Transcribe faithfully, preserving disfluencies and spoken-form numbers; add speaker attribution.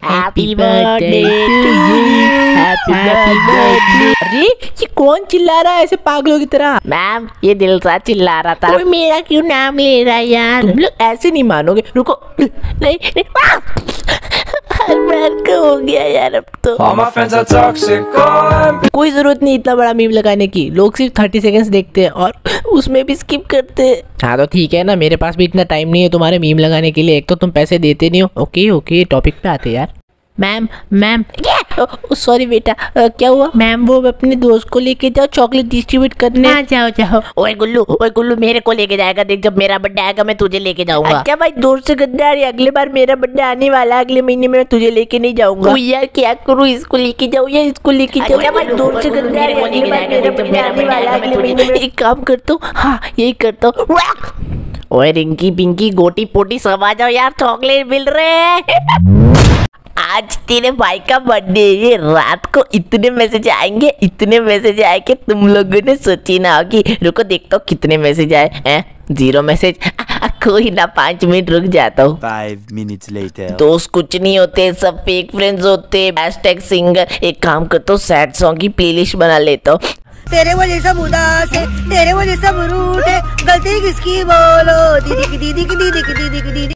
Speaker 1: Happy birthday to you, happy birthday.
Speaker 2: अरे ये कौन चिल्ला रहा है ऐसे पागलों की तरह?
Speaker 1: मैम ये दिल सा चिल्ला रहा था।
Speaker 2: कोई मेरा क्यों नाम ले रहा है यार? तुम लोग ऐसे नहीं मानोगे। रुको, नहीं नहीं हर को हो गया यार अब तो।
Speaker 3: All my friends are toxic. Oh,
Speaker 2: कोई जरूरत नहीं इतना बड़ा मीम लगाने की। लोग सिर्फ थर्टी सेकेंड्स देखते हैं और उसमें भी स्किप करते हैं। हाँ तो ठीक है ना, मेरे पास भी इतना टाइम नहीं है तुम्हारे मीम लगाने के लिए। एक तो तुम पैसे देते नहीं हो। ओके ओके टॉपिक पे आते यार। मैम मैम सॉरी बेटा, आ, क्या हुआ? मैम वो अपने दोस्त को लेके जाओ चॉकलेट डिस्ट्रीब्यूट करने।
Speaker 1: हाँ जाओ जाओ। ओए गुल्लू, ओए गुल्लू मेरे को लेके जाएगा। देख जब मेरा बर्थडे आएगा मैं तुझे लेके जाऊंगा।
Speaker 2: अच्छा भाई दोस्त से गद्दार, अगले बार मेरा बर्थडे आने वाला है, अगले महीने में मैं तुझे लेके नहीं जाऊंगा। ओ यार क्या करूँ, इसको लेके जाऊँ या इसको लेके जाऊँ?
Speaker 1: अच्छा भाई दोस्त से गद्दार, अगले बार मेरा बर्थडे आने वाला है, अगले महीने में।
Speaker 2: एक काम करता हूँ, हाँ यही करता हूँ।
Speaker 1: ओए रिंकी पिंकी गोटी पोटी सब आ जाओ यार, चॉकलेट मिल रहे हैं।
Speaker 2: आज तेरे भाई का बर्थडे है, रात को इतने मैसेज आएंगे, इतने मैसेज आएंगे तुम लोगों ने सोची ना होगी। रुको देखता हूँ कितने मैसेज आए हैं। Zero message. कोई ना, पाँच मिनट रुक जाता हूँ।
Speaker 4: Five minutes later.
Speaker 2: दोस्त कुछ नहीं होते, सब फेक फ्रेंड्स होते। Hashtag singer. एक काम करता हूँ, सैड सॉन्ग की प्लेलिस्ट बना लेता हूँ।
Speaker 5: तेरे वजह सब उदास है, तेरे वजह सब रूठ है, गलती किसकी बोलो? दीदी की दीदी की दीदी की दीदी की दीदी